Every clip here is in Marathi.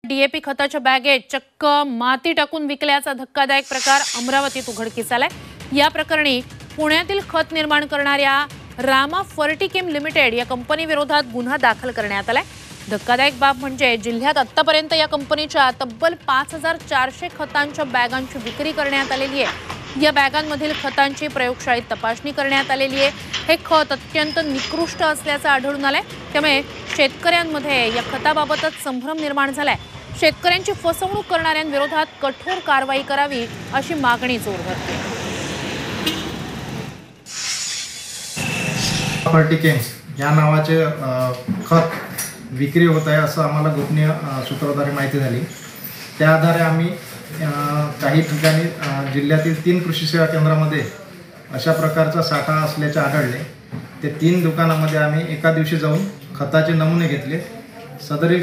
डीएपी खताच्या बॅगेत चक्क माती टाकून विकल्याचा धक्कादायक प्रकार अमरावतीत उघडकीस आलाय। या प्रकरणी पुण्यातील खत निर्माण करणाऱ्या रामा फर्टिकेम लिमिटेड या कंपनी विरोधात गुन्हा दाखल करण्यात आलाय। धक्कादायक बाब म्हणजे जिल्ह्यात आतापर्यंत या कंपनीच्या तब्बल 5400 खतांच्या बॅगांची विक्री करण्यात आलेली आहे। या बॅगांमधील खतांची प्रयोगशाळेत तपासणी करण्यात आलेली आहे। हे खत अत्यंत निकृष्ट असल्याचं आढळून आलंय, त्यामुळे शेतकऱ्यांमध्ये या खताबाबतच संभ्रम निर्माण झालाय। शेतकऱ्यांची फसवणूक करणाऱ्यांविरोधात कठोर कारवाई करावी अशी मागणी जोर धरते। फर्टिकेम या नावाचे खत विक्री होत आहे असं आम्हाला गोपनीय सूत्राद्वारे माहिती झाली। त्या आधारे आम्ही काही ठिकाणी जिल्ह्यातील 3 कृषी सेवा केंद्रामध्ये अशा प्रकारचा साठा असल्याचे आढळले। ते 3 दुकानामध्ये आम्ही एका दिवशी जाऊन खताचे नमुने घेतले। सदरील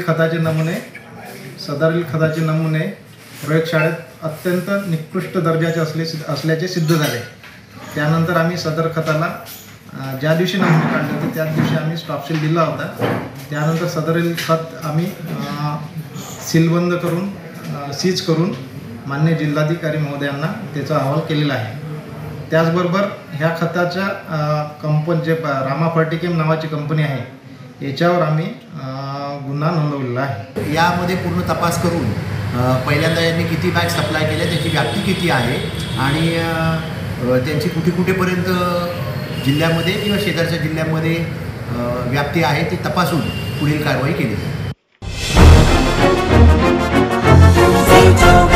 खताचे नमुने प्रयोगशाळेत अत्यंत निकृष्ट दर्जाचे असल्याचे सिद्ध झाले। त्यानंतर आम्ही सदर खताला ज्या दिवशी नमुने काढले होते त्याच दिवशी आम्ही स्टॉपशील दिला होता। त्यानंतर सदरील खत आम्ही सीलबंद करून सीज करून मान्य जिल्हाधिकारी महोदयांना त्याचा अहवाल केलेला आहे। त्याचबरोबर ह्या खताच्या जे रामा फर्टिकेम नावाची कंपनी आहे याच्यावर आम्ही गुन्हा नोंदवलेला आहे। यामध्ये पूर्ण तपास करून पहिल्यांदा यांनी किती बॅग सप्लाय केल्या, त्याची व्याप्ती किती आहे आणि त्यांची कुठेपर्यंत जिल्ह्यामध्ये किंवा शेजारच्या जिल्ह्यामध्ये व्याप्ती आहे ती तपासून पुढील कारवाई केली जाईल।